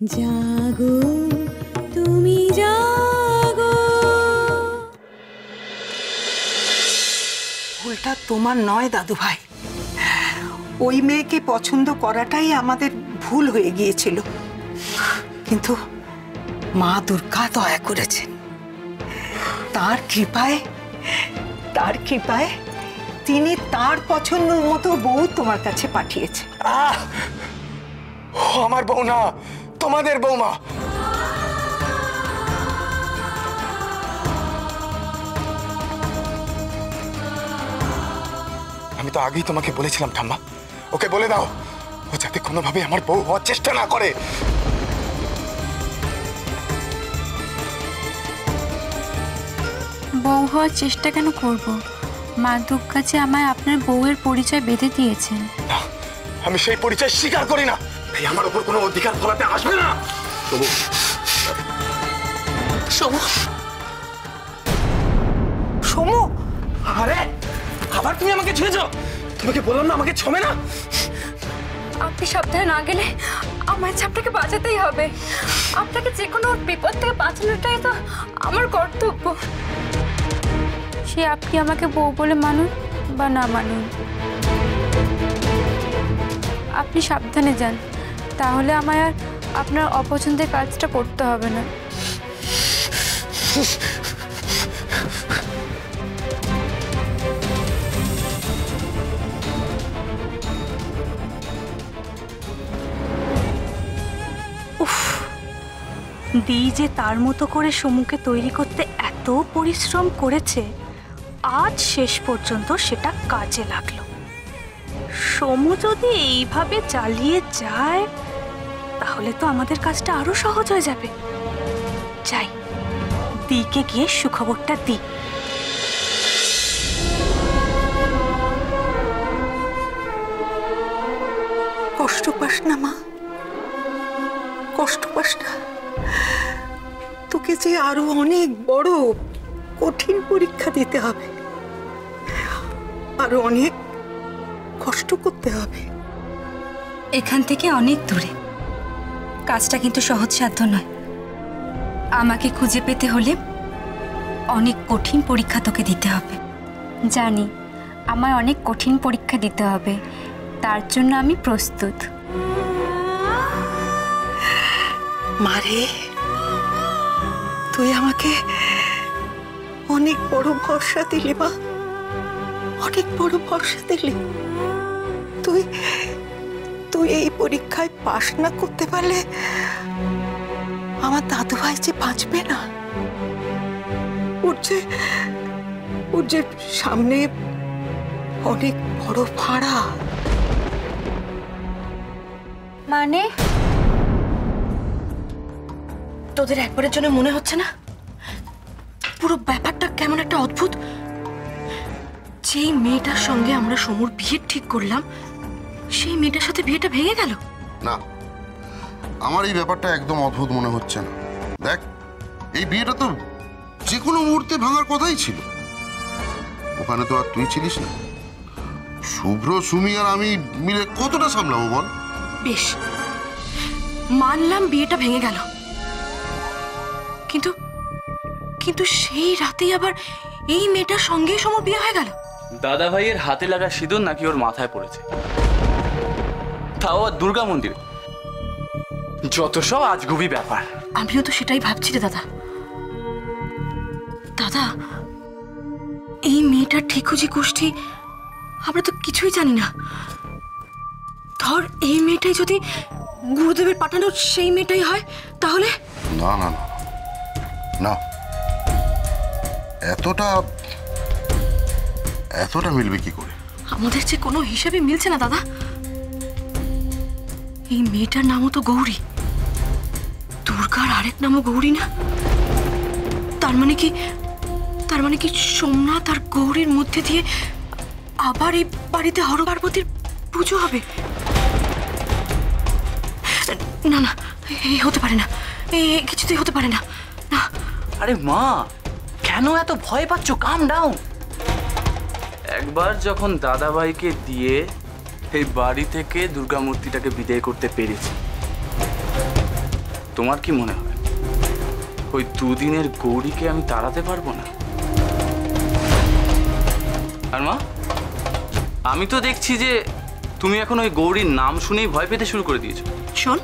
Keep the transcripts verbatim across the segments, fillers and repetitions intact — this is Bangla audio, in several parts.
জাগো তুমি জাগো। ভুলটা তোমার নয় দাদু ভাই, ওই মেয়েকে পছন্দ করাটাই আমাদের ভুল হয়ে গিয়েছিল। কিন্তু মা দুর্গা দয়া করেছেন, তার কৃপায় তার কৃপায় তিনি তার পছন্দের মতো বউ তোমার কাছে পাঠিয়েছে। আমার বউ না, তোমাদের বৌমা। আমি তো আগেই তোমাকে বলেছিলাম ঠাম্মা, ওকে বলে দাও ও যাতে কোনোভাবে আমার বউ হওয়ার চেষ্টা না করে। বউ হওয়ার চেষ্টা কেন করব? মা দুর্গা যে আমায় আপনার বউয়ের পরিচয় বেঁধে দিয়েছেন। না, আমি সেই পরিচয় স্বীকার করি না। এই আমার উপর কোনো অধিকার ফলাতে আসবে না। সমু, সমু, সমু, আরে আবার তুমি আমাকে ছুঁয়েছ? তোমাকে বললাম না আমাকে ছমে না। আপনি সাবধানে না গেলে আমার আপনাকে বাঁচাতেই হবে। আপনাকে যে কোনো বিপদ থেকে বাঁচানোটাই তো আমার কর্তব্য। সে আপনি আমাকে বউ বলে মানুন বা না মানুন, আপনি সাবধানে যান, তাহলে আমায় আর আপনার অপছন্দের কাজটা করতে হবে না। দি যে তার মতো করে সমুকে তৈরি করতে এত পরিশ্রম করেছে, আজ শেষ পর্যন্ত সেটা কাজে লাগলো। সমু যদি এইভাবে চালিয়ে যায় তাহলে তো আমাদের কাজটা আরো সহজ হয়ে যাবে। যাই, দিকে গিয়ে সুখবরটা দি। কষ্ট পাস না মা, কষ্ট পাস না। তোকে যে আরো অনেক বড় কঠিন পরীক্ষা দিতে হবে, আরো অনেক কষ্ট করতে হবে। এখান থেকে অনেক দূরে, কাজটা কিন্তু সহজসাধ্য নয়। আমাকে খুঁজে পেতে হলে অনেক কঠিন পরীক্ষা তোকে দিতে হবে। জানি আমায় অনেক কঠিন পরীক্ষা দিতে হবে, তার জন্য আমি প্রস্তুত। মারে, তুই আমাকে অনেক বড় ভরসা দিলি মা, অনেক বড় ভরসা দিলি। তুই তুই এই পরীক্ষায় পাশ না করতে পারলে আমার দাদু ভাই যে বাঁচবে না। ওর যে ওর যে সামনে অনেক বড় ভাড়া। মানে তোদের একবারের জন্য মনে হচ্ছে না পুরো ব্যাপারটা কেমন একটা অদ্ভুত? যেই মেয়েটার সঙ্গে আমরা সমুর বিয়ে ঠিক করলাম, সেই মেয়েটার সাথে বিয়েটা ভেঙে গেল। না, আমার এই ব্যাপারটা একদম অদ্ভুত মনে হচ্ছে না। দেখ, এই বিয়েটা তো যে কোনো মুহূর্তে ভাঙার কথাই ছিল। ওখানে তো আর তুই ছিলিস না। শুভ্র, সুমি আর আমি মিলে কতটা সামলাবো বল? বেশ, মানলাম বিয়েটা ভেঙে গেল, কিন্তু কিন্তু সেই রাতেই আবার এই মেয়েটার সঙ্গে সমর বিয়ে হয়ে গেল। দাদা ভাইয়ের হাতে লাগা সিঁদুর নাকি ওর মাথায় পড়েছে, তাও দুর্গা মন্দিরে। যত সব আজগুবি ব্যাপার। আমিও তো সেটাই ভাবছি রে দাদা। দাদা, এই মেয়েটার ঠিকুজি গোষ্ঠী আমরা তো কিছুই জানি না। ধর এই মেয়েটাই যদি গুরুদেবের পাঠানো সেই মেয়েটাই হয়, তাহলে? না না না না, এতটা এতটা মিলবে কি করে? আমাদের যে কোনো হিসাবে মিলছে না দাদা। এই মেয়েটার নামও তো গৌরী, দুর্গার আরেক নামও গৌরী না? তার মানে কি তার মানে কি সোমনাথ আর গৌরীর মধ্যে দিয়ে আবার এই বাড়িতে হর পার্বতীর পুজো হবে? না না, এই হতে পারে না, এই কিছুতেই হতে পারে না। না। আরে মা, কেন এত ভয় পাচ্ছ? Calm down. একবার যখন দাদা ভাইকে দিয়ে এই বাড়ি থেকে দুর্গা মূর্তিটাকে বিদায় করতে পেরেছি, তোমার কি মনে হয় ওই দুদিনের গৌরীকে আমি তাড়াতে পারবো না? আর মা, আমি তো দেখছি যে তুমি এখন ওই গৌরীর নাম শুনেই ভয় পেতে শুরু করে দিয়েছো। শোন,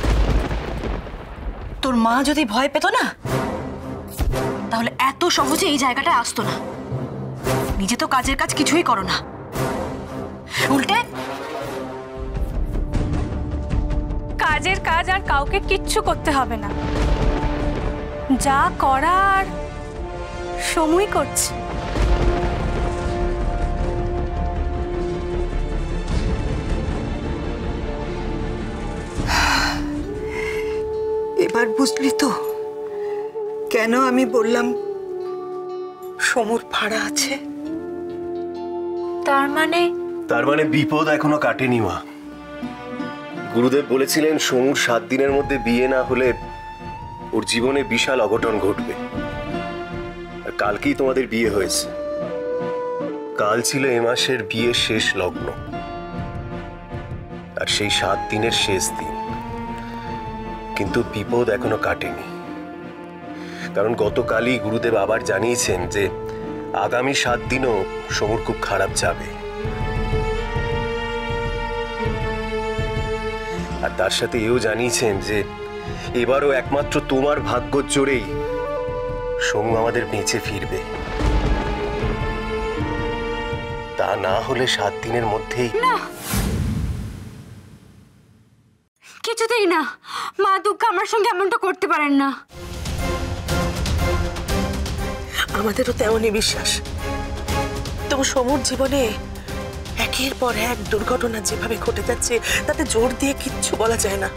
তোর মা যদি ভয় পেত না তাহলে এত সহজে এই জায়গাটা আসতো না। নিজে তো কাজের কাজ কিছুই করো না, উল্টে কাজের কাজ আর কাউকে কিচ্ছু করতে হবে না, যা করার সময় করছে। এবার বুঝলি তো কেন আমি বললাম সমুর ভাড়া আছে? তার মানে তার মানে বিপদ এখনো কাটেনি মা। গুরুদেব বলেছিলেন সমুর সাত দিনের মধ্যে বিয়ে না হলে ওর জীবনে বিশাল অঘটন ঘটবে। আর কালকেই তোমাদের বিয়ে হয়েছে। কাল ছিল এ মাসের বিয়ের শেষ লগ্ন, আর সেই সাত দিনের শেষ দিন। কিন্তু বিপদ এখনো কাটেনি, কারণ গতকালই গুরুদেব আবার জানিয়েছেন যে আগামী সাত দিনও সমুর খুব খারাপ যাবে। আর তার সাথে এও জানিয়েছেন যে এবারও একমাত্র তোমার ভাগ্যর জোরেই সমু আমাদের বেঁচে ফিরবে। তা না হলে সাত দিনের মধ্যেই না, কিছুতেই না। মা দুর্গা আমার সঙ্গে এমনটা করতে পারেন না। আমাদেরও তেমনই বিশ্বাস। তবু সমুর জীবনে একের পর এক দুর্ঘটনা যেভাবে ঘটে যাচ্ছে তাতে জোর দিয়ে কিচ্ছু বলা যায় না।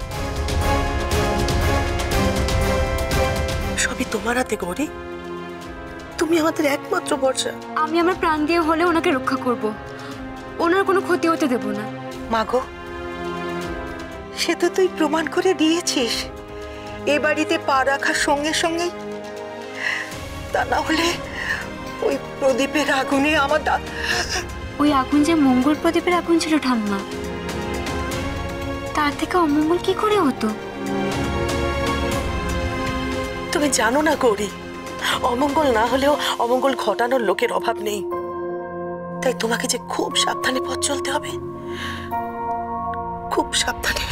সবই তোমার হাতে গৌরী, তুমি আমাদের একমাত্র ভরসা। আমি আমার প্রাণ দিয়ে হলে ওনাকে রক্ষা করব, ওনার কোনো ক্ষতি হতে দেব না। মাগো, সে তো তুই প্রমাণ করে দিয়েছিস এ বাড়িতে পা রাখার সঙ্গে সঙ্গেই। তা না হলে ওই প্রদীপের আগুনে আমার দা- ওই আগুন যে মঙ্গল প্রদীপের আগুন ছিল ঠাম্মা, তার থেকে অমঙ্গল কি করে হতো? তুমি জানো না গৌরী, অমঙ্গল না হলেও অমঙ্গল ঘটানোর লোকের অভাব নেই। তাই তোমাকে যে খুব সাবধানে পথ চলতে হবে, খুব সাবধানে।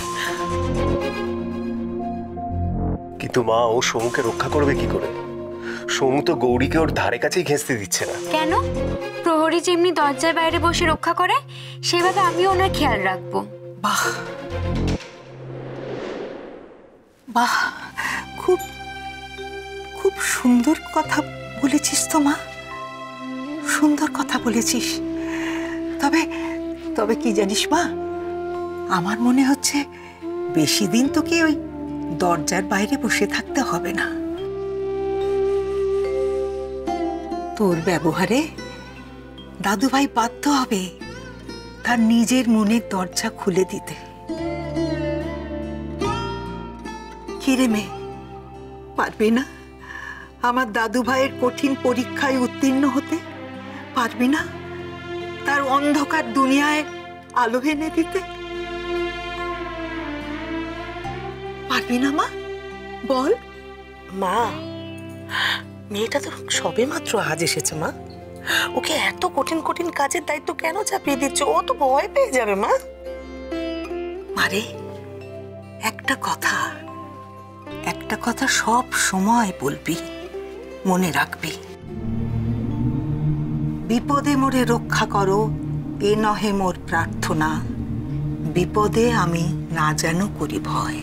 কিন্তু মা, ও সমুকে রক্ষা করবে কি করে? সমু তো গৌরীকে ওর ধারে কাছেই ঘেঁচতে দিচ্ছে না। কেন? প্রহরী যেমনি দরজার বাইরে বসে রক্ষা করে, সেভাবে আমিও ওনার খেয়াল রাখবো। বাহ বাহ, খুব খুব সুন্দর কথা বলেছিস তো মা, সুন্দর কথা বলেছিস। তবে তবে কি জানিস মা, আমার মনে হচ্ছে বেশি দিন তোকে ওই দরজার বাইরে বসে থাকতে হবে না। তোর ব্যবহারে দাদুভাই বাধ্য হবে তার নিজের মনের দরজা খুলে দিতে। কিরে মেয়ে, পারবি না আমার দাদু ভাইয়ের কঠিন পরীক্ষায় উত্তীর্ণ হতে? পারবি না তার অন্ধকার দুনিয়ায় আলো এনে দিতে? পারবি না মা? বল। মা, মেয়েটা তো সবে মাত্র আজ এসেছে মা, ওকে এত কঠিন কঠিন কাজের দায়িত্ব কেন চাপিয়ে দিচ্ছ? ও তো ভয় পেয়ে যাবে মা। আরে একটা কথা, একটা কথা সব সময় বলবি, মনে রাখবি। বিপদে মোরে রক্ষা করো, এ নহে মোর প্রার্থনা, বিপদে আমি না যেন করি ভয়।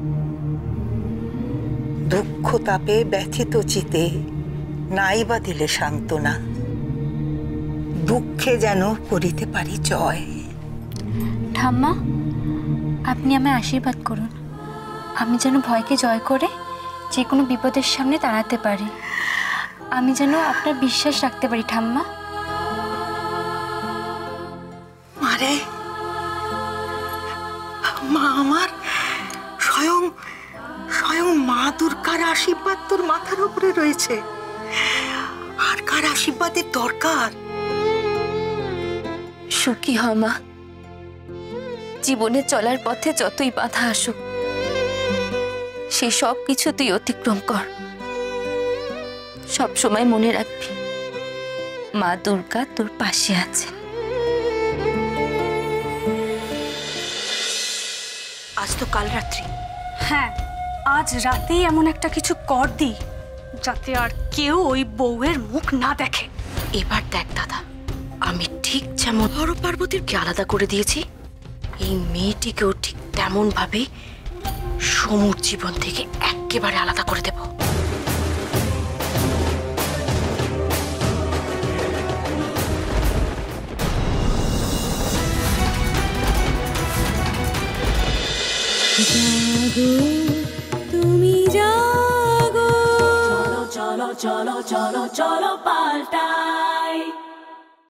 দুঃখ তাপে ব্যথিত চিতে নাই বা দিলে সান্ত্বনা, দুঃখে যেন করিতে পারি জয়। ঠাম্মা, আপনি আমায় আশীর্বাদ করুন, আমি যেন ভয়কে জয় করে যে কোনো বিপদের সামনে দাঁড়াতে পারি। আমি যেন আপনার বিশ্বাস রাখতে পারি ঠাম্মা। মারে, মা আমার, স্বয়ং স্বয়ং মা দুর্গার আশীর্বাদ তোর মাথার উপরে রয়েছে। আর কার আশীর্বাদের দরকার? সুখী হ মা, জীবনে চলার পথে যতই বাধা আসুক সে সব কিছু তুই অতিক্রম কর। সব সময় মনে রাখবি মা দুর্গা তোর পাশে আছে। আজ তো কাল রাত্রি। হ্যাঁ, আজ রাতেই এমন একটা কিছু কর দি যাতে আর কেউ ওই বউয়ের মুখ না দেখে। এবার দেখ দাদা, আমি ঠিক যেমন হর পার্বতীকে আলাদা করে দিয়েছি, এই মেয়েটিকেও ঠিক তেমন ভাবে সমুর জীবন থেকে একেবারে আলাদা করে দেব। জাগো তুমি জাগো, চলো চলো চলো চলো চলো পাল্টাই।